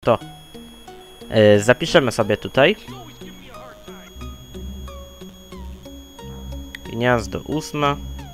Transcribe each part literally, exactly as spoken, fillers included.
to yy, zapiszemy sobie tutaj. Gniazdo ósme.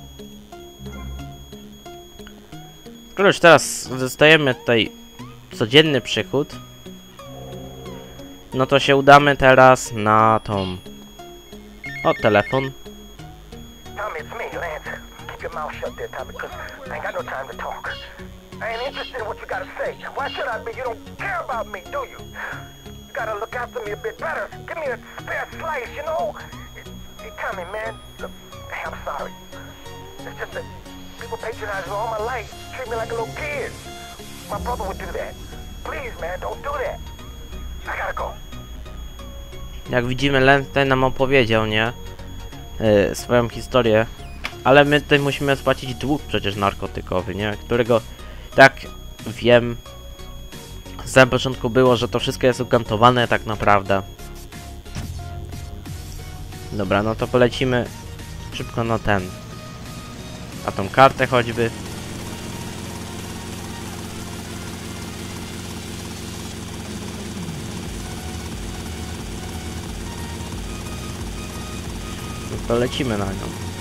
Skoro już teraz dostajemy tutaj codzienny przychód, no to się udamy teraz na tą... O, telefon. Tommy, it's me, Lance. Keep your mouth shut there, Tommy, because I ain't got no time to talk. I ain't interested in what you gotta say. Why should I be? You don't care about me, do you? You gotta look after me a bit better. Give me a spare slice, you know? Hey, Tommy, man, look, hey, I'm sorry. It's just that people patronize me all my life, treat me like a little kid. My brother would do that. Please, man, don't do that. I gotta go. Jak widzimy, Len tutaj nam opowiedział, nie? Yy, swoją historię. Ale my tutaj musimy spłacić dług przecież narkotykowy, nie? Którego, tak wiem, z samego początku było, że to wszystko jest ukantowane tak naprawdę. Dobra, no to polecimy szybko na ten. Na tą kartę choćby. To lecimy na nią.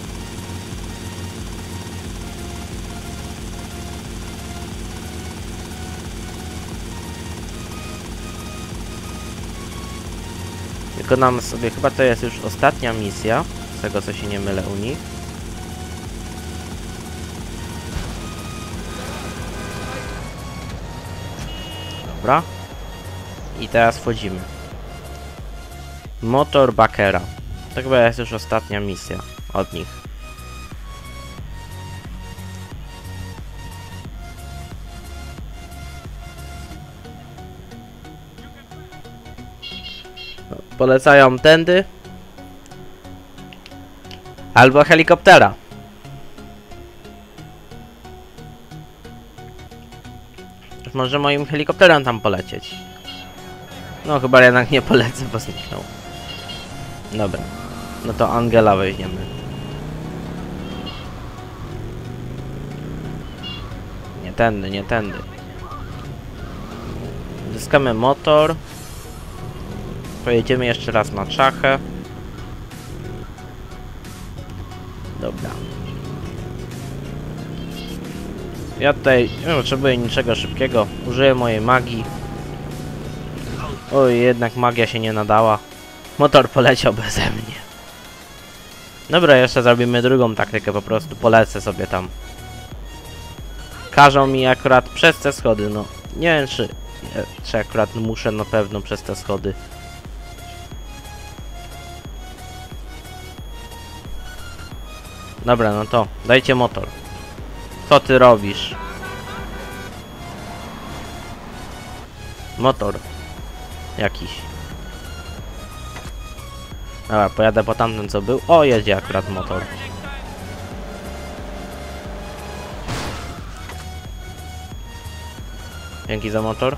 Wykonamy sobie, chyba to jest już ostatnia misja, z tego co się nie mylę u nich. Dobra. I teraz wchodzimy. Motor Bakera. To chyba jest już ostatnia misja od nich. Polecają tędy. Albo helikoptera. Już może moim helikopterem tam polecieć. No chyba jednak nie polecę, bo zniknął. Dobra. No to Angela weźmiemy. Nie tędy, nie tędy. Zyskamy motor. Pojedziemy jeszcze raz na Czachę. Dobra. Ja tutaj nie potrzebuję niczego szybkiego. Użyję mojej magii. Oj, jednak magia się nie nadała. Motor poleciał beze mnie. Dobra, jeszcze zrobimy drugą taktykę, po prostu polecę sobie tam. Każą mi akurat przez te schody, no. Nie wiem, czy, czy akurat muszę na pewno przez te schody. Dobra, no to dajcie motor. Co ty robisz? Motor. Jakiś. Dobra, pojadę po tamten co był. O, jedzie akurat motor. Dzięki za motor.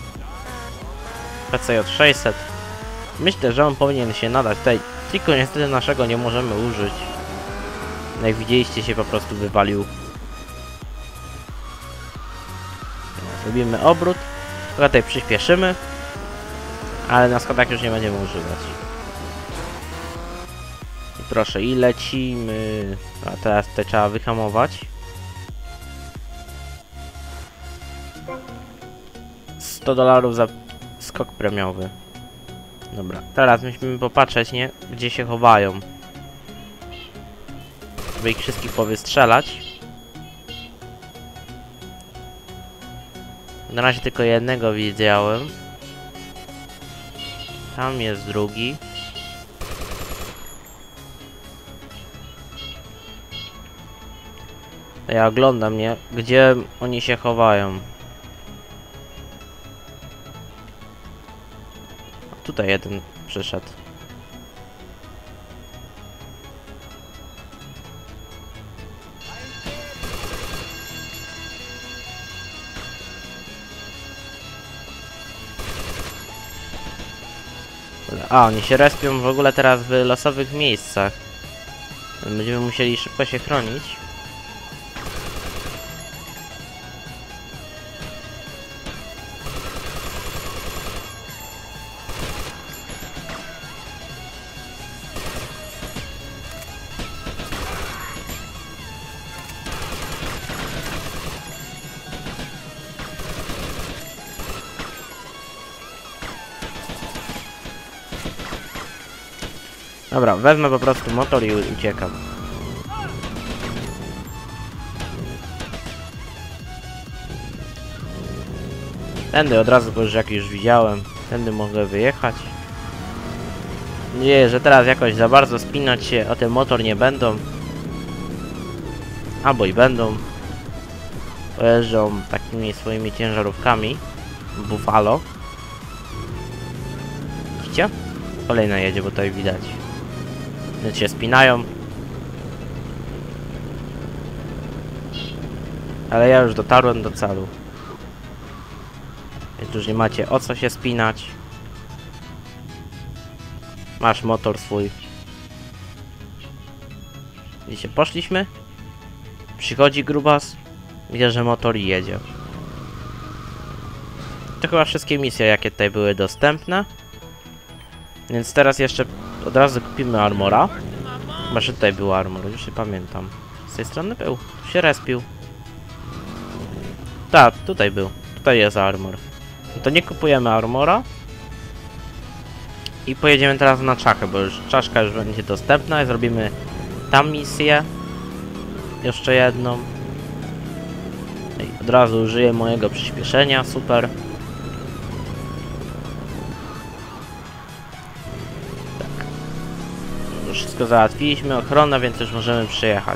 P C J sześćset. Myślę, że on powinien się nadać tutaj. Tylko niestety naszego nie możemy użyć. Jak widzieliście, się po prostu wywalił. Robimy obrót. Tutaj przyspieszymy. Ale na schodach już nie będziemy używać. I proszę, i lecimy. A teraz tutaj trzeba wyhamować. sto dolarów za skok premiowy. Dobra, teraz musimy popatrzeć, nie? Gdzie się chowają. Żeby ich wszystkich powystrzelać. Na razie tylko jednego widziałem. Tam jest drugi. Ja oglądam, nie? Gdzie oni się chowają. Tutaj jeden przyszedł. A, oni się respią w ogóle teraz w losowych miejscach. Będziemy musieli szybko się chronić. Dobra, wezmę po prostu motor i uciekam. Tędy od razu, bo już jak już widziałem, tędy mogę wyjechać. Mam nadzieję, że teraz jakoś za bardzo spinać się o ten motor nie będą. Albo i będą. Pojeżdżą takimi swoimi ciężarówkami. Buffalo. Widzicie? Kolejna jedzie, bo tutaj widać. Więc się spinają. Ale ja już dotarłem do celu. Więc już nie macie o co się spinać. Masz motor swój. Widzicie, poszliśmy. Przychodzi grubas. Widzę, że motor jedzie. To chyba wszystkie misje, jakie tutaj były dostępne. Więc teraz jeszcze od razu kupimy armora. Chyba, że tutaj był armor, już nie pamiętam. Z tej strony był. Tu się respił. Tak, tutaj był. Tutaj jest armor. No to nie kupujemy armora. I pojedziemy teraz na czachę, bo już czaszka już będzie dostępna. I zrobimy tam misję. Jeszcze jedną. I od razu użyję mojego przyspieszenia, super. Tak. Już wszystko załatwiliśmy, ochronę, więc już możemy przyjechać.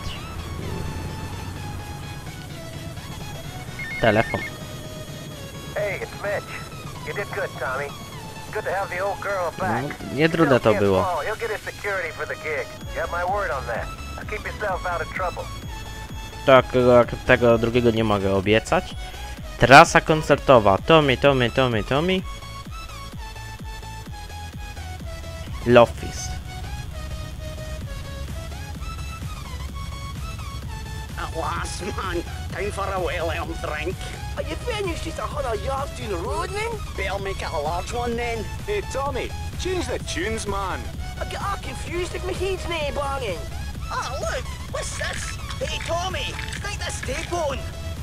Telefon. Hey, it's Mitch. You did good, Tommy. Good to have the old girl back. No, nie trudne to było. He'll get his security for the gig. You have my word on that. Now keep yourself out of trouble. Tak, tego drugiego nie mogę obiecać. Trasa koncertowa. Tommy, Tommy, Tommy, Tommy. Lofis. At last, man. Time for a well-earned drink. Are you finished just a hundred yards down the road, then? Better make it a large one, then. Hey, Tommy, change the tunes, man. I get all confused if my head's nae banging. Ah, look! What's this? Hey, Tommy! Stick this tape on!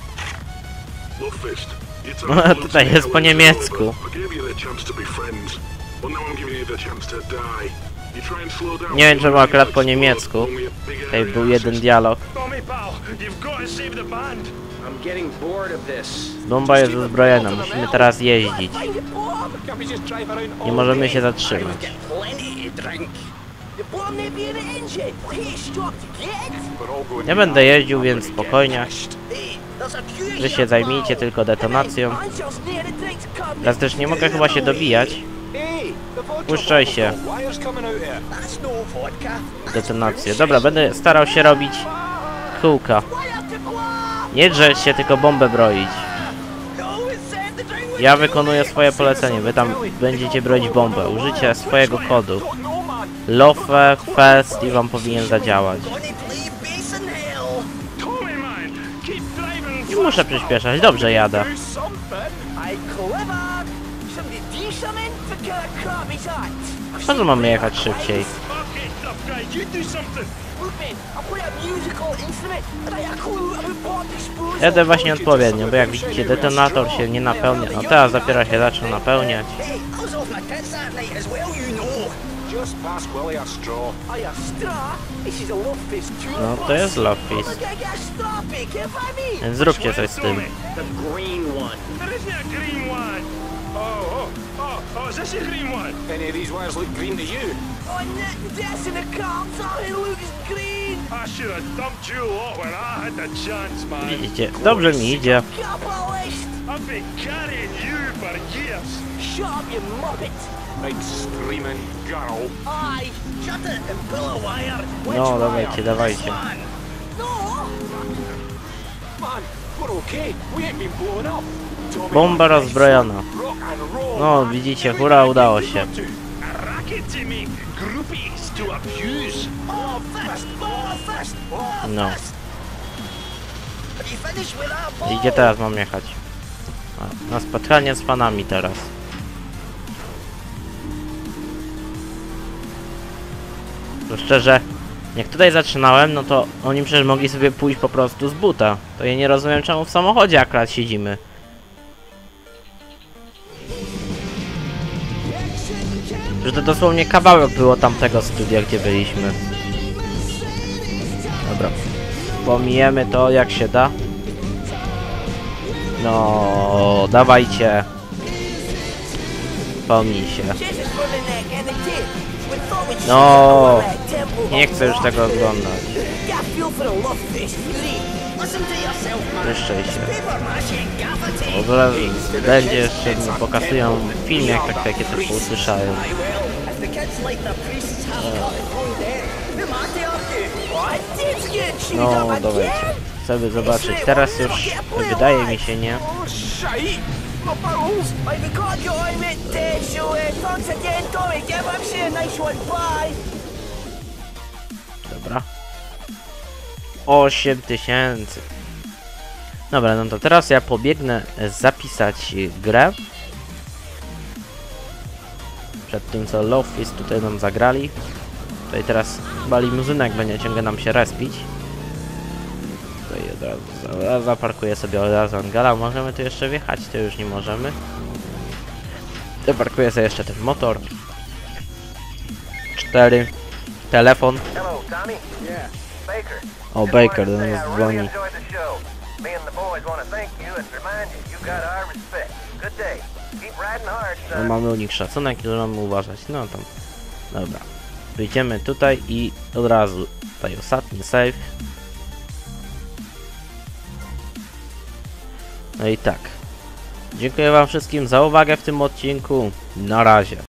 Luftfist, you No, told tutaj us jest po how niemiecku. I gave you the chance to be friends. Well, now I'm giving you the chance to die. You try and slow down. Nie wiem, czemu akurat po niemiecku. Tutaj był jeden dialog. Tommy, pal, you've got to save the band. I'm getting bored of this. Bomba jest uzbrojona, musimy teraz jeździć. Find the bomb! Can't we just drive around all Nie możemy day? się zatrzymać. I've got plenty to drink. The bomb may be in the engine. Hey, stop to get it. We're all going Ja to będę die. jeździł, więc spokojnie. Hey, there's a queue Wy here, się zajmijcie pal. tylko detonacją. Answer's near the drink's coming. Teraz też nie mogę chyba się dobijać. Hey, the vodka Puszczaj bottle's się. got wires coming out here. That's no vodka. That's Detonację. Dobra, będę starał się robić kółka. Fire to blow! Nie drzeć się, tylko bombę broić. No, it said the drink was Ja wykonuję swoje polecenie, wy tam będziecie broić bombę. Użycie swojego kodu. Don't know, man. Lofe Fest i wam powinien zadziałać. gonna play bass in hell. Tommy, man, keep driving. Nie muszę przyspieszać, dobrze jadę. Do something. I clever. Somebody do something for kind of crap is that? Może mamy jechać szybciej. Okay, tough guy, you do something. Look, man, I play a musical instrument and I have a clue about bomb disposal. Jadę właśnie odpowiednio, bo jak widzicie detonator się nie napełnia. No teraz dopiero się zaczął napełniać. Hey, I was off my tits that night as well, you know. Just pass Willie a straw. I a straw? This is a love fist too. No to jest love I'm fist. gonna get a straw pick, if I mean. Więc zróbcie coś z tym. The green one. There isn't a green one. Oh, oh, oh, oh, is this a green one? Any of these wires look green to you? Oh, Nick, this in the car, sorry, looks green. I should have dumped you a lot when I had the chance, man. Widzicie, dobrze mi idzie. Capitalist. I've been carrying you for years. Shut up, you muppet. Big screaming girl. Aye. Shut it and pull a wire. Which No, wire? dawajcie, dawajcie. This one. No. Man, we're okay. We ain't been blown up. Tommy, Bomba rozbrojona. rock and roll. No, widzicie, hura, udało się. A racket to make groupies to abuse. Oh, fist! Oh, fist! Oh, No. fist! Have you finished with that ball? I gdzie teraz mam jechać? A, na spotkanie z fanami teraz. To szczerze, jak tutaj zaczynałem, no to oni przecież mogli sobie pójść po prostu z buta. To ja nie rozumiem, czemu w samochodzie akurat siedzimy. Że to dosłownie kawałek było tamtego studia, gdzie byliśmy. Dobra. Pomijemy to jak się da. No, dawajcie. Pomnij się. No, nie chcę już tego oglądać. Jeszcze się. Bo będzie jeszcze mi pokazują film, jak tak takie typu usłyszałem. No, dawajcie. Chcę zobaczyć. Teraz już wydaje mi się, nie? Dobra. osiem tysięcy. Dobra, no to teraz ja pobiegnę zapisać grę. Przed tym co Lofis tutaj nam zagrali. Tutaj teraz chyba limuzynek będzie ciągle nam się respić. Tutaj od razu zaparkuję sobie od razu Angela. Możemy tu jeszcze wjechać? To już nie możemy. Zaparkuję sobie jeszcze ten motor. Cztery. Telefon. Hello, Tommy. Yeah. Baker. O, Baker do nas dzwoni. Me and the boys want to thank you and remind you you got our respect. Good day. Keep riding hard, No, son. mamy u nich szacunek i mamy uważać. No tam. Dobra. Wyjdziemy tutaj i od razu tutaj ostatni save. No i tak. Dziękuję wam wszystkim za uwagę w tym odcinku. Na razie.